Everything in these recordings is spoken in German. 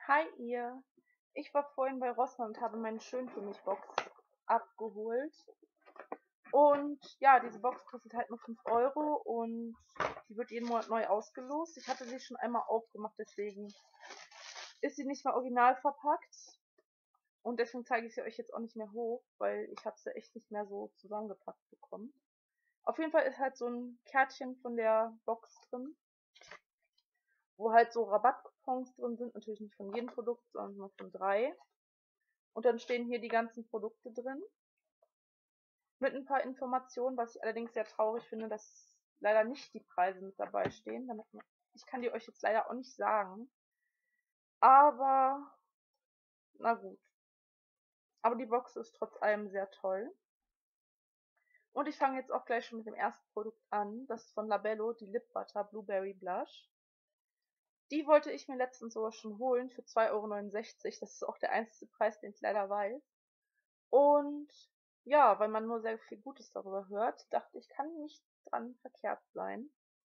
Hi ihr! Ich war vorhin bei Rossmann und habe meine Schön für mich Box abgeholt. Und ja, diese Box kostet halt nur 5 Euro und die wird jeden Monat neu ausgelost. Ich hatte sie schon einmal aufgemacht, deswegen ist sie nicht mehr original verpackt. Und deswegen zeige ich sie euch jetzt auch nicht mehr hoch, weil ich habe sie echt nicht mehr so zusammengepackt bekommen. Auf jeden Fall ist halt so ein Kärtchen von der Box drin, wo halt so Rabattcoupons drin sind, natürlich nicht von jedem Produkt, sondern nur von 3. Und dann stehen hier die ganzen Produkte drin. Mit ein paar Informationen, was ich allerdings sehr traurig finde, dass leider nicht die Preise mit dabei stehen. Ich kann die euch jetzt leider auch nicht sagen. Aber, na gut. Aber die Box ist trotz allem sehr toll. Und ich fange jetzt auch gleich schon mit dem ersten Produkt an. Das ist von Labello, die Lip Butter Blueberry Blush. Die wollte ich mir letztens sogar schon holen für 2,69 Euro. Das ist auch der einzige Preis, den ich leider weiß. Und ja, weil man nur sehr viel Gutes darüber hört, dachte ich, kann nicht dran verkehrt sein.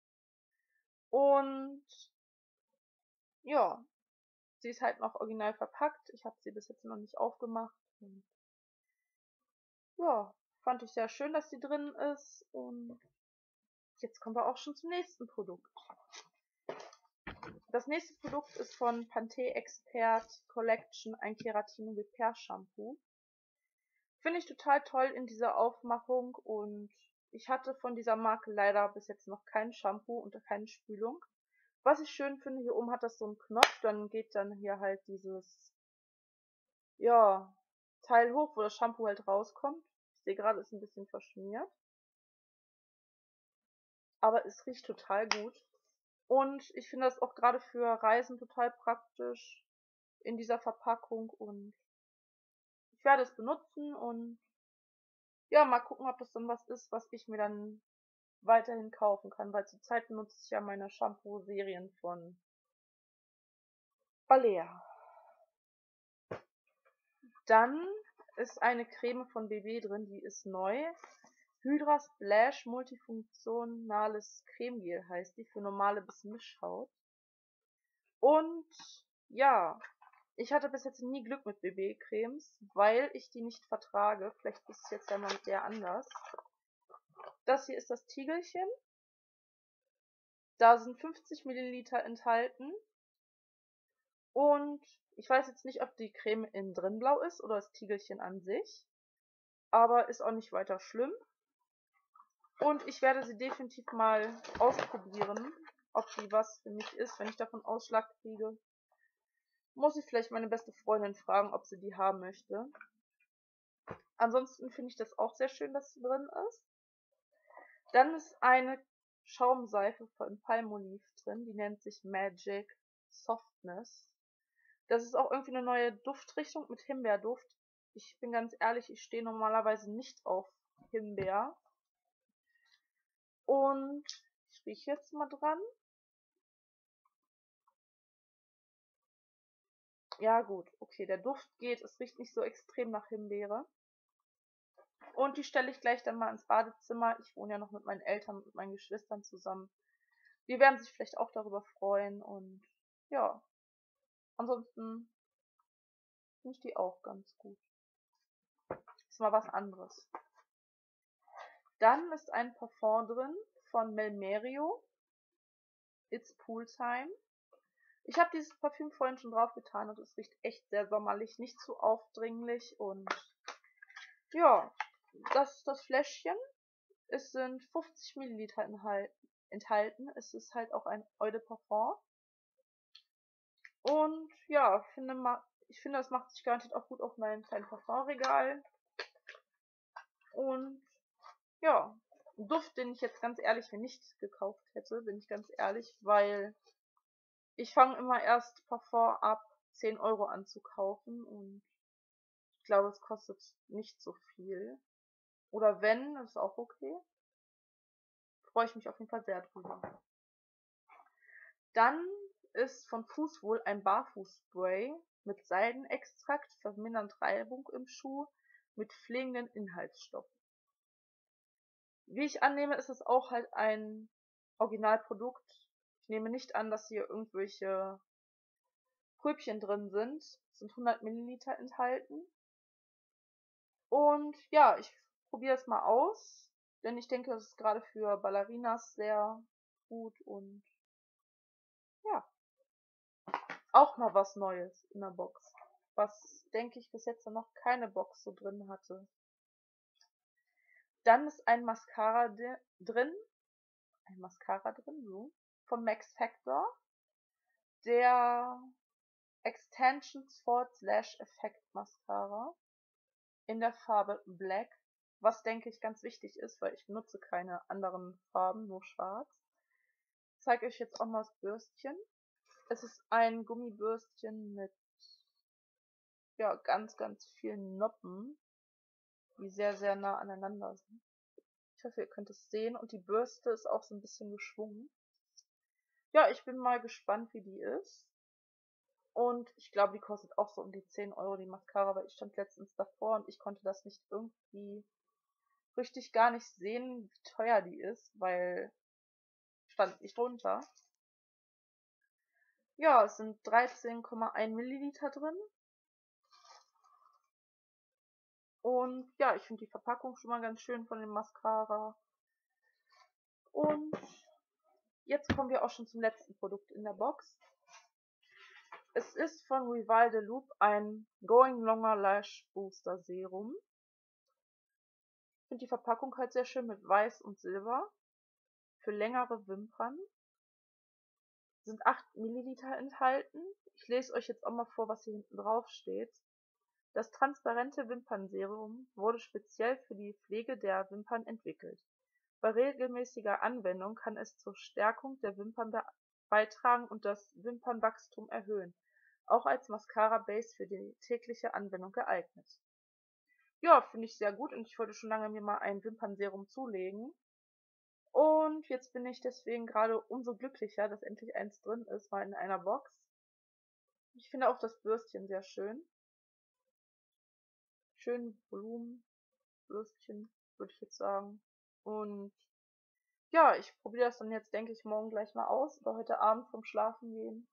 Und ja, sie ist halt noch original verpackt. Ich habe sie bis jetzt noch nicht aufgemacht. Und ja, fand ich sehr schön, dass sie drin ist. Und jetzt kommen wir auch schon zum nächsten Produkt. Das nächste Produkt ist von Pantene Expert Collection, ein Keratin Repair Shampoo. Finde ich total toll in dieser Aufmachung und ich hatte von dieser Marke leider bis jetzt noch kein Shampoo und keine Spülung. Was ich schön finde, hier oben hat das so einen Knopf, dann geht dann hier halt dieses, ja, Teil hoch, wo das Shampoo halt rauskommt. Ich sehe gerade, ist ein bisschen verschmiert. Aber es riecht total gut. Und ich finde das auch gerade für Reisen total praktisch in dieser Verpackung und ich werde es benutzen und ja, mal gucken, ob das dann was ist, was ich mir dann weiterhin kaufen kann, weil zurzeit benutze ich ja meine Shampoo-Serien von Balea. Dann ist eine Creme von BB drin, die ist neu. Hydra Splash Multifunktionales Cremegel heißt die, für normale bis Mischhaut. Und ja, ich hatte bis jetzt nie Glück mit BB-Cremes, weil ich die nicht vertrage. Vielleicht ist es jetzt ja mal mit der anders. Das hier ist das Tiegelchen. Da sind 50 Milliliter enthalten. Und ich weiß jetzt nicht, ob die Creme innen drin blau ist oder das Tiegelchen an sich. Aber ist auch nicht weiter schlimm. Und ich werde sie definitiv mal ausprobieren, ob die was für mich ist. Wenn ich davon Ausschlag kriege, muss ich vielleicht meine beste Freundin fragen, ob sie die haben möchte. Ansonsten finde ich das auch sehr schön, dass sie drin ist. Dann ist eine Schaumseife von Palmolive drin, die nennt sich Magic Softness. Das ist auch irgendwie eine neue Duftrichtung mit Himbeerduft. Ich bin ganz ehrlich, ich stehe normalerweise nicht auf Himbeer. Und ich rieche jetzt mal dran. Ja gut, okay, der Duft geht, es riecht nicht so extrem nach Himbeere. Und die stelle ich gleich dann mal ins Badezimmer. Ich wohne ja noch mit meinen Eltern und mit meinen Geschwistern zusammen. Die werden sich vielleicht auch darüber freuen und ja, ansonsten finde ich die auch ganz gut. Ist mal was anderes. Dann ist ein Parfum drin von Melmerio. It's Pooltime. Ich habe dieses Parfüm vorhin schon drauf getan und es riecht echt sehr sommerlich, nicht zu aufdringlich und ja, das ist das Fläschchen. Es sind 50 Milliliter enthalten. Es ist halt auch ein Eau de Parfum. Und ja, ich finde, das macht sich garantiert auch gut auf mein kleines Parfumregal. Und ja, ein Duft, den ich jetzt ganz ehrlich mir nicht gekauft hätte, bin ich ganz ehrlich, weil ich fange immer erst Parfum ab 10 Euro an zu kaufen und ich glaube, es kostet nicht so viel. Oder wenn, ist auch okay. Freue ich mich auf jeden Fall sehr drüber. Dann ist von Fußwohl ein Barfußspray mit Seidenextrakt, vermindert Reibung im Schuh, mit pflegenden Inhaltsstoffen. Wie ich annehme, ist es auch halt ein Originalprodukt. Ich nehme nicht an, dass hier irgendwelche Pröbchen drin sind. Es sind 100 Milliliter enthalten. Und ja, ich probiere es mal aus, denn ich denke, es ist gerade für Ballerinas sehr gut und ja, auch mal was Neues in der Box. Was, denke ich, bis jetzt noch keine Box so drin hatte. Dann ist ein Mascara drin, so, von Max Factor, der Extension Sport Lash Effect Mascara in der Farbe Black, was denke ich ganz wichtig ist, weil ich benutze keine anderen Farben, nur schwarz. Ich zeige euch jetzt auch mal das Bürstchen. Es ist ein Gummibürstchen mit ja, ganz vielen Noppen, die sehr nah aneinander sind. Ich hoffe, ihr könnt es sehen und die Bürste ist auch so ein bisschen geschwungen. Ja, ich bin mal gespannt, wie die ist. Und ich glaube, die kostet auch so um die 10 Euro, die Mascara, weil ich stand letztens davor und ich konnte das nicht irgendwie richtig gar nicht sehen, wie teuer die ist, weil stand nicht drunter. Ja, es sind 13,1 Milliliter drin. Und ja, ich finde die Verpackung schon mal ganz schön von dem Mascara. Und jetzt kommen wir auch schon zum letzten Produkt in der Box. Es ist von Rival de Loop ein Going Longer Lash Booster Serum. Ich finde die Verpackung halt sehr schön mit Weiß und Silber. Für längere Wimpern. Sind 8 Milliliter enthalten. Ich lese euch jetzt auch mal vor, was hier hinten drauf steht. Das transparente Wimpernserum wurde speziell für die Pflege der Wimpern entwickelt. Bei regelmäßiger Anwendung kann es zur Stärkung der Wimpern beitragen und das Wimpernwachstum erhöhen. Auch als Mascara-Base für die tägliche Anwendung geeignet. Ja, finde ich sehr gut und ich wollte schon lange mir mal ein Wimpernserum zulegen. Und jetzt bin ich deswegen gerade umso glücklicher, dass endlich eins drin ist, mal in einer Box. Ich finde auch das Bürstchen sehr schön. Schön Volumenbürstchen, würde ich jetzt sagen. Und ja, ich probiere das dann jetzt, denke ich, morgen gleich mal aus oder heute Abend vom Schlafengehen.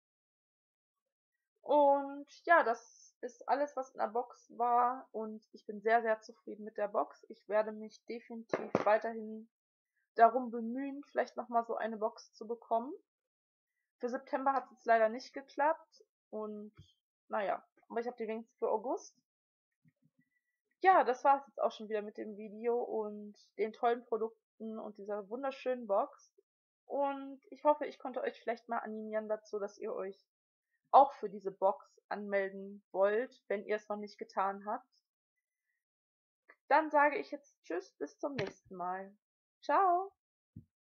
Und ja, das ist alles, was in der Box war und ich bin sehr zufrieden mit der Box. Ich werde mich definitiv weiterhin darum bemühen, vielleicht nochmal so eine Box zu bekommen. Für September hat es jetzt leider nicht geklappt und naja, aber ich habe die wenigstens für August. Ja, das war es jetzt auch schon wieder mit dem Video und den tollen Produkten und dieser wunderschönen Box. Und ich hoffe, ich konnte euch vielleicht mal animieren dazu, dass ihr euch auch für diese Box anmelden wollt, wenn ihr es noch nicht getan habt. Dann sage ich jetzt Tschüss, bis zum nächsten Mal. Ciao!